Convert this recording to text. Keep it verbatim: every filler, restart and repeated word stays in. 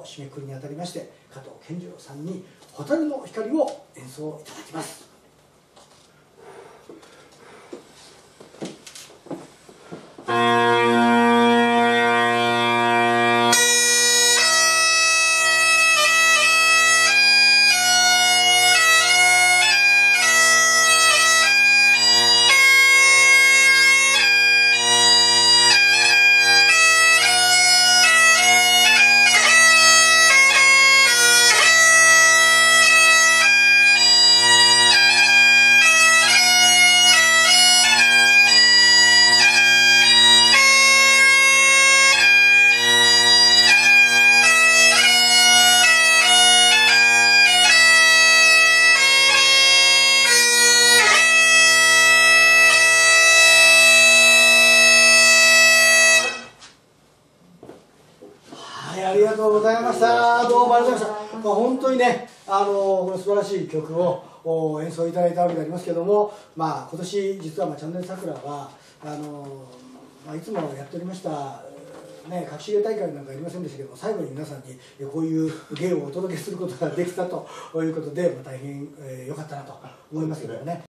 締めくくりにあたりまして加藤健次郎さんに「蛍の光」を演奏いただきます。ありがとうございました。どうもありがとうございました。まあ、本当にね、あのこの素晴らしい曲を演奏いただいたわけでありますけども、まあ、今年実はまあチャンネル桜はあの、まあ、いつもやっておりました、ね、隠し芸大会なんかやりませんでしたけども、最後に皆さんにこういう芸をお届けすることができたということで、まあ、大変良、えー、かったなと思いますけどもね。